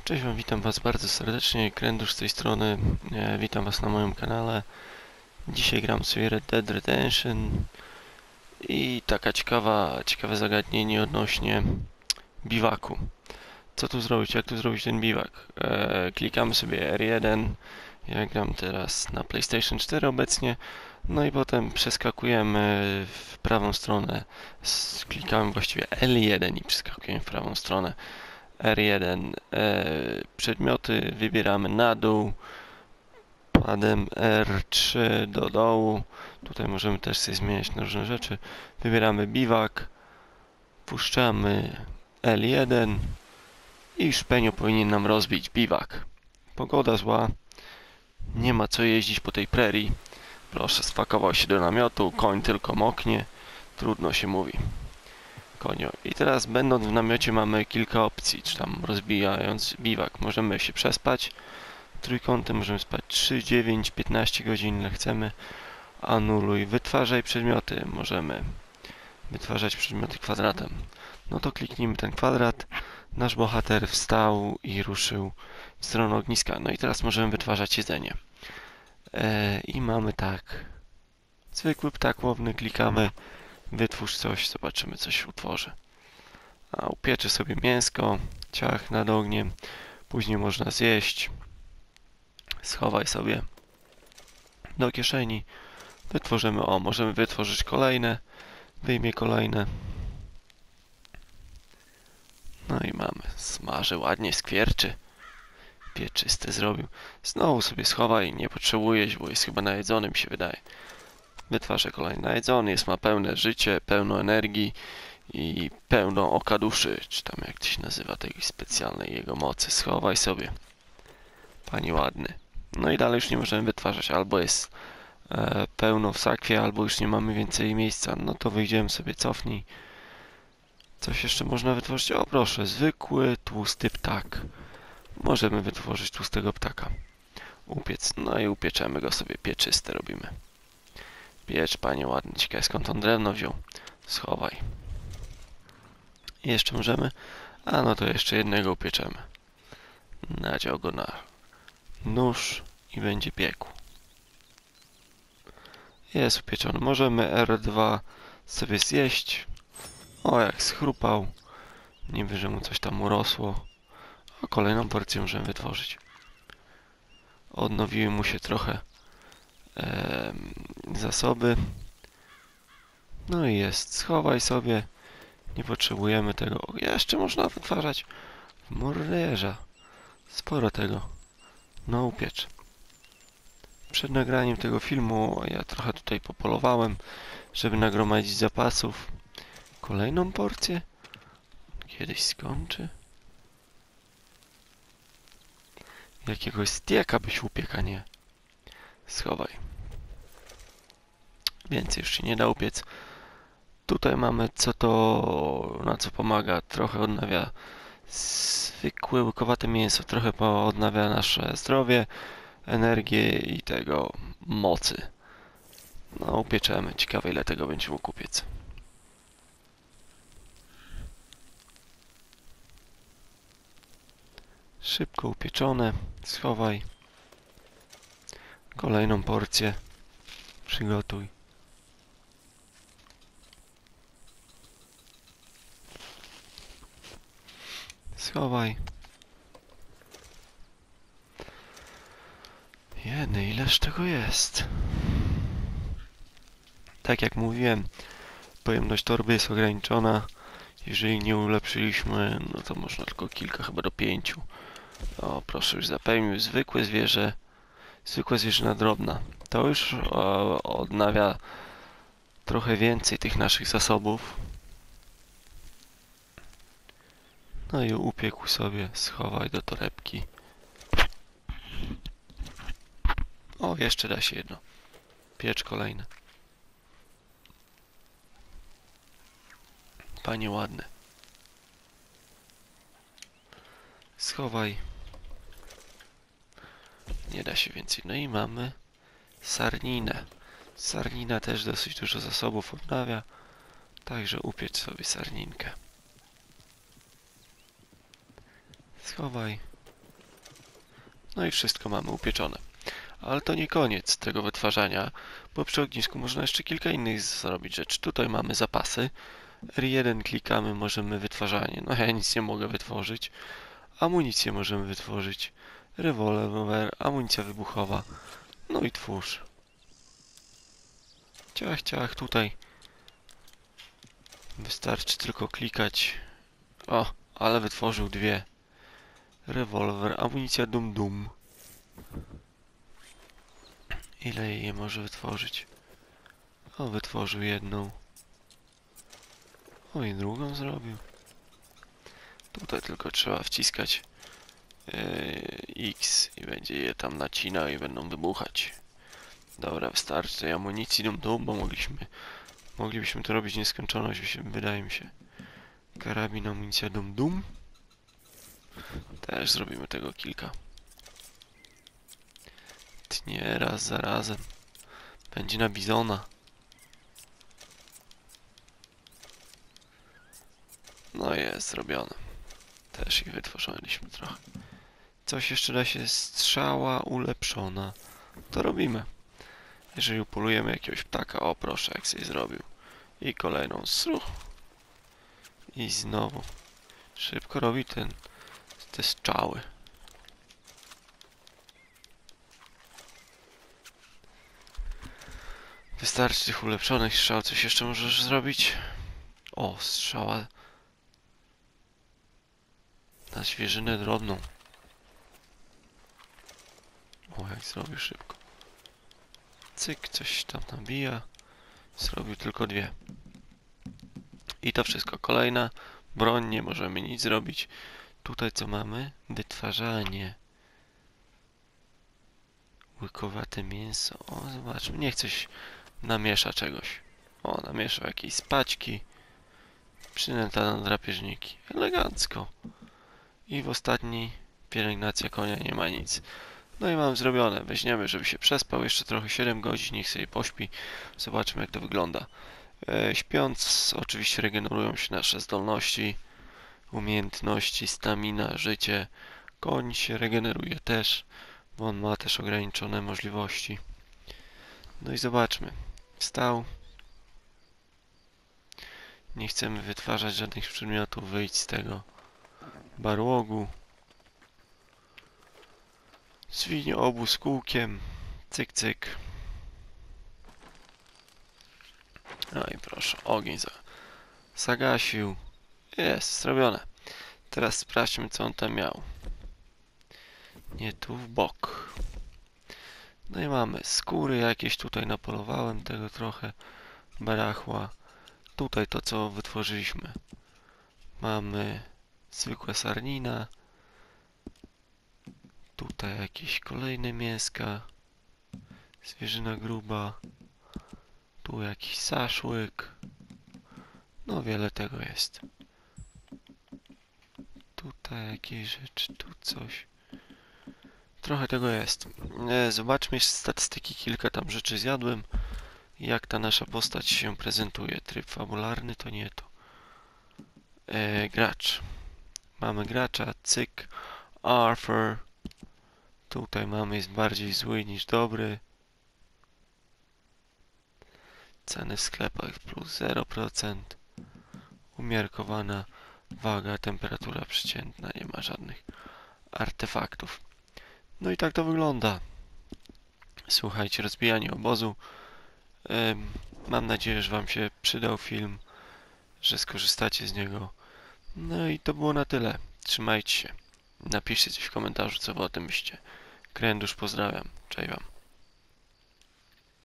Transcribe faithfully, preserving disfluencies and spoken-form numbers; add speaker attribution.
Speaker 1: Cześć wam, witam was bardzo serdecznie, Krendusz z tej strony, e, witam was na moim kanale. Dzisiaj gram sobie Red Dead Redemption i taka ciekawa, ciekawe zagadnienie odnośnie biwaku. Co tu zrobić, jak tu zrobić ten biwak? E, klikamy sobie R jeden, ja gram teraz na PlayStation cztery obecnie, no i potem przeskakujemy w prawą stronę, klikamy właściwie L jeden i przeskakujemy w prawą stronę. R jeden, e, przedmioty wybieramy na dół, padem R trzy do dołu, tutaj możemy też sobie zmieniać na różne rzeczy, wybieramy biwak, puszczamy L jeden i szpenio powinien nam rozbić biwak. Pogoda zła, nie ma co jeździć po tej prerii, proszę, sfakował się do namiotu, koń tylko moknie, trudno się mówi. Konio. I teraz będąc w namiocie mamy kilka opcji, czy tam rozbijając biwak. Możemy się przespać trójkątem, możemy spać trzy, dziewięć, piętnaście godzin, ile chcemy. Anuluj, wytwarzaj przedmioty. Możemy wytwarzać przedmioty kwadratem. No to kliknijmy ten kwadrat. Nasz bohater wstał i ruszył w stronę ogniska. No i teraz możemy wytwarzać jedzenie. Eee, I mamy tak. Zwykły ptak łowny, klikamy. Wytwórz coś, zobaczymy, co się utworzy. A upieczy sobie mięsko, ciach nad ogniem, później można zjeść. Schowaj sobie do kieszeni. Wytworzymy, o, możemy wytworzyć kolejne. Wyjmie kolejne. No i mamy. Smaży ładnie, skwierczy. Pieczyste zrobił. Znowu sobie schowaj, nie potrzebujesz, bo jest chyba najedzony, mi się wydaje. Wytwarzę kolejny najedzony, jest, ma pełne życie, pełno energii i pełno oka duszy, czy tam jak to się nazywa, tej specjalnej jego mocy. Schowaj sobie, panie ładny. No i dalej już nie możemy wytwarzać, albo jest e, pełno w sakwie, albo już nie mamy więcej miejsca. No to wyjdziemy sobie, cofnij. Coś jeszcze można wytworzyć? O proszę, zwykły, tłusty ptak. Możemy wytworzyć tłustego ptaka. Upiec, no i upieczemy go sobie, pieczyste robimy. Piecz, panie ładny, ciekawe skąd on drewno wziął. Schowaj. I jeszcze możemy? A no to jeszcze jednego upieczemy. Nadział go na nóż i będzie piekł. Jest upieczony. Możemy R dwa sobie zjeść. O, jak schrupał. Niby, że mu coś tam urosło. A kolejną porcję możemy wytworzyć. Odnowiły mu się trochę e, zasoby. No i jest. Schowaj sobie. Nie potrzebujemy tego. Jeszcze można wytwarzać morderza. Sporo tego. No upiecz. Przed nagraniem tego filmu ja trochę tutaj popolowałem, żeby nagromadzić zapasów. Kolejną porcję? Kiedyś skończy. Jakiegoś stieka byś upiekł, a nie. Schowaj. Więcej już się nie da upiec. Tutaj mamy co to, na co pomaga. Trochę odnawia zwykłe łykowate mięso. Trochę odnawia nasze zdrowie, energię i tego mocy. No upieczemy. Ciekawe ile tego będzie mógł upiec. Szybko upieczone. Schowaj. Kolejną porcję przygotuj. Schowaj. Jeny, ileż tego jest? Tak jak mówiłem, pojemność torby jest ograniczona. Jeżeli nie ulepszyliśmy, no to można tylko kilka, chyba do pięciu. O, proszę, już zapełnił zwykłe zwierzę. Zwykła zwierzyna drobna. To już o, odnawia trochę więcej tych naszych zasobów. No i upiekł sobie, schowaj do torebki. O, jeszcze da się jedno. Piecz kolejne. Panie ładne. Schowaj. Nie da się więcej. No i mamy sarninę. Sarnina też dosyć dużo zasobów odnawia. Także upiecz sobie sarninkę. Schowaj. No i wszystko mamy upieczone. Ale to nie koniec tego wytwarzania, bo przy ognisku można jeszcze kilka innych zrobić rzeczy. Tutaj mamy zapasy. R jeden klikamy, możemy wytwarzanie. No ja nic nie mogę wytworzyć. Amunicję możemy wytworzyć. Rewolwer, amunicja wybuchowa. No i twórz. Ciach, ciach, tutaj. Wystarczy tylko klikać. O, ale wytworzył dwie. Rewolwer, amunicja dum dum. Ile je może wytworzyć? O, wytworzył jedną. O, i drugą zrobił. Tutaj tylko trzeba wciskać yy, X i będzie je tam nacinał i będą wybuchać. Dobra, wystarczy tej amunicji dum dum, bo mogliśmy moglibyśmy to robić nieskończoność, wydaje mi się. Karabin, amunicja dum dum. Też zrobimy tego kilka. Tnie raz za razem. Będzie na bizona. No jest zrobione. Też ich wytworzyliśmy trochę. Coś jeszcze da się, strzała ulepszona. To robimy. Jeżeli upolujemy jakiegoś ptaka, o proszę, jak sobie zrobił. I kolejną sruch. I znowu. Szybko robi ten, te strzały. Wystarczy tych ulepszonych strzał. Coś jeszcze możesz zrobić? O, strzała na zwierzynę drobną. O, jak zrobił szybko. Cyk, coś tam nabija. Zrobił tylko dwie. I to wszystko. Kolejna broń, nie możemy nic zrobić. Tutaj co mamy? Wytwarzanie. Łykowate mięso. O, zobaczmy. Niech coś namiesza czegoś. O, namieszał jakieś spaćki. Przynęta na drapieżniki. Elegancko. I w ostatniej pielęgnacja konia nie ma nic. No i mam zrobione. Weźmiemy, żeby się przespał. Jeszcze trochę siedem godzin. Niech sobie pośpi. Zobaczmy, jak to wygląda. E, śpiąc, oczywiście regenerują się nasze zdolności, umiejętności, stamina, życie. Koń się regeneruje też, bo on ma też ograniczone możliwości. No i zobaczmy. Wstał. Nie chcemy wytwarzać żadnych przedmiotów. Wyjść z tego barłogu. Zwinie obóz kółkiem. Cyk, cyk. No i proszę, ogień za, zagasił. Jest, zrobione. Teraz sprawdźmy, co on tam miał. Nie tu, w bok. No i mamy skóry jakieś, tutaj napolowałem tego trochę. Barachła. Tutaj to, co wytworzyliśmy. Mamy zwykłe sarnina. Tutaj jakieś kolejne mięska. Zwierzyna gruba. Tu jakiś szaszłyk. No wiele tego jest. Tutaj jakieś rzeczy, tu coś. Trochę tego jest. Zobaczmy jeszcze statystyki, kilka tam rzeczy zjadłem. Jak ta nasza postać się prezentuje. Tryb fabularny to nie to. E, gracz. Mamy gracza, cyk, Arthur. Tutaj mamy, jest bardziej zły niż dobry. Ceny w sklepach plus zero procent. Umiarkowana waga, temperatura przeciętna, nie ma żadnych artefaktów. No i tak to wygląda. Słuchajcie, rozbijanie obozu. Ym, mam nadzieję, że Wam się przydał film, że skorzystacie z niego. No i to było na tyle. Trzymajcie się. Napiszcie coś w komentarzu, co Wy o tym myślicie. Krendusz, pozdrawiam. Cześć Wam.